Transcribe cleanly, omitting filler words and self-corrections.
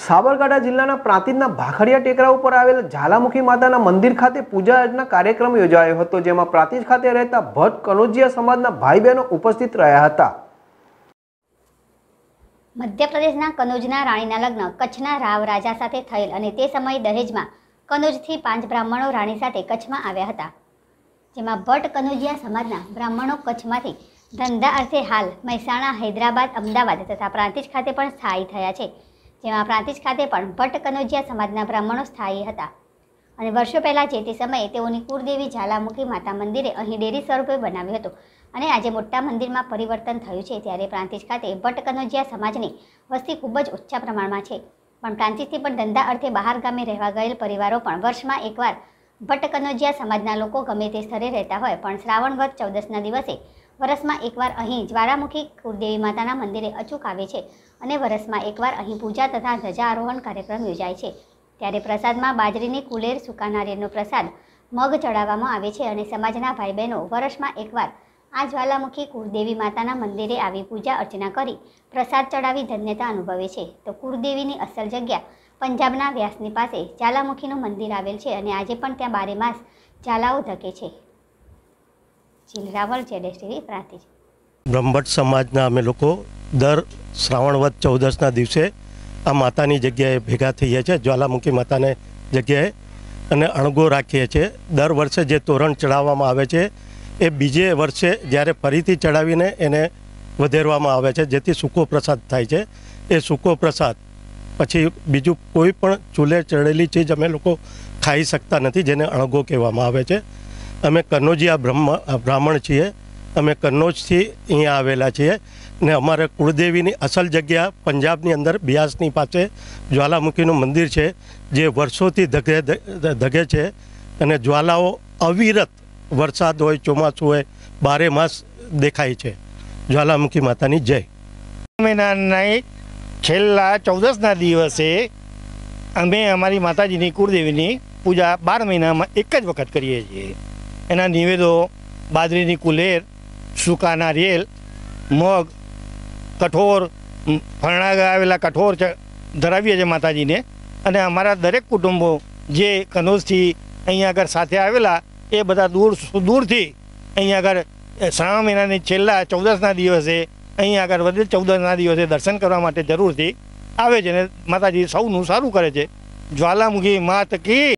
સાબરકાંઠા જિલ્લાના પ્રાંતિજના ભાખડિયા ટેકરા ઉપર આવેલ જ્વાલામુખી માતાના મંદિર ખાતે પૂજા અર્ચના કાર્યક્રમ યોજાયો હતો, જેમાં પ્રાંતિજ ખાતે રહેતા ભટ્ટ કનોજિયા સમાજના ભાઈ બહેનો ઉપસ્થિત રહ્યા હતા। મધ્યપ્રદેશના કનોજના રાણીના લગ્ન કચ્છના રાવ રાજા સાથે થયેલ અને તે સમયે દહેજમાં કનોજથી 5 બ્રાહ્મણો રાણી સાથે કચ્છમાં આવ્યા હતા, જેમાં ભટ્ટ કનોજિયા સમાજના બ્રાહ્મણો કચ્છમાંથી ધંધા અર્થે હાલ મહેસાણા, હૈદરાબાદ, અમદાવાદ તથા પ્રાંતિજ ખાતે પણ સ્થાયી થયા છે, જેમાં પ્રાંતિજ ખાતે પણ ભટ્ટ કનોજિયા સમાજના બ્રાહ્મણો સ્થાયી હતા અને વર્ષો પહેલાં જે તે સમયે તેઓની કુળદેવી જ્વાલામુખી માતા મંદિરે અહીં ડેરી સ્વરૂપે બનાવ્યું હતું અને આજે મોટા મંદિરમાં પરિવર્તન થયું છે। ત્યારે પ્રાંતિજ ખાતે ભટ્ટ કનોજિયા સમાજની વસ્તી ખૂબ જ ઓછા પ્રમાણમાં છે, પણ પ્રાંતિજથી પણ ધંધા અર્થે બહાર ગામે રહેવા ગયેલ પરિવારો પણ વર્ષમાં એકવાર ભટ્ટ કનોજિયા સમાજના લોકો ગમે તે સ્થળે રહેતા હોય પણ શ્રાવણ વદ 14ના દિવસે વર્ષમાં એકવાર અહીં જ્વાલામુખી કુળદેવી માતાના મંદિરે અચૂક આવે છે અને વર્ષમાં એકવાર અહીં પૂજા તથા ધજા આરોહણ કાર્યક્રમ યોજાય છે। ત્યારે પ્રસાદમાં બાજરીની કુલેર, સૂકા નારિયેળનો પ્રસાદ, મગ ચડાવવામાં આવે છે અને સમાજના ભાઈ બહેનો વર્ષમાં એકવાર આ જ્વાલામુખી કુળદેવી માતાના મંદિરે આવી પૂજા અર્ચના કરી પ્રસાદ ચડાવી ધન્યતા અનુભવે છે। તો કુળદેવીની અસલ જગ્યા પંજાબના વ્યાસની પાસે જ્વાલામુખીનું મંદિર આવેલ છે અને આજે પણ ત્યાં બારે માસ જ્વાલાઓ ધકે છે। રાવલ જેડેસટીવી પ્રાંતિજ। બ્રહ્મભટ્ટ સમાજના અમે લોકો દર શ્રાવણ વદ 14ના દિવસે આ માતાની જગ્યાએ ભેગા થઈએ છીએ, જ્વાલામુખી માતાને જગ્યાએ, અને અણગો રાખીએ છીએ। દર વર્ષે જે તોરણ ચડાવવામાં આવે છે એ બીજે વર્ષે જ્યારે ફરીથી ચડાવીને એને વધેરવામાં આવે છે, જેથી સૂકો પ્રસાદ થાય છે। એ સૂકો પ્રસાદ પછી બીજું કોઈ પણ ચૂલે ચડેલી ચીજ અમે લોકો ખાઈ શકતા નથી, જેને અણગો કહેવામાં આવે છે। અમે કનોજિયા બ્રાહ્મણ છીએ, અમે કન્નૌજથી અહીંયા આવેલા છીએ ને અમારે કુળદેવીની અસલ જગ્યા પંજાબની અંદર બિયાસની પાસે જ્વાલામુખીનું મંદિર છે, જે વર્ષોથી ધગે છે અને જ્વાલાઓ અવિરત વરસાદ હોય, ચોમાસું હોય, બારે માસ દેખાય છે। જ્વાલામુખી માતાની જય। મહિનાના છેલ્લા 14ના દિવસે અમે અમારી માતાજીની કુળદેવીની પૂજા 12 મહિનામાં એક જ વખત કરીએ છીએ। એના નિવેદો બાજરીની કુલેર, સૂકા નારિયેળ, મગ, કઠોર, ફરણા આવેલા કઠોર ધરાવીએ છીએ માતાજીને। અને અમારા દરેક કુટુંબો જે કનોજથી અહીંયા આગળ સાથે આવેલા એ બધા દૂરથી અહીંયા આગળ શ્રાવણ મહિનાની છેલ્લા 14ના દિવસે અહીંયા આગળ વધે 14ના દિવસે દર્શન કરવા માટે જરૂરથી આવે છે અને માતાજી સૌનું સારું કરે છે। જ્વાલામુખી માત કી